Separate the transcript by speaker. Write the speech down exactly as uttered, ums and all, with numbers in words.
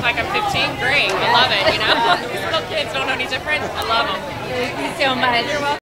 Speaker 1: like I'm fifteen, great. I love it, you know? These little kids don't know any different. I love them.
Speaker 2: Thank you so much.
Speaker 1: You're welcome.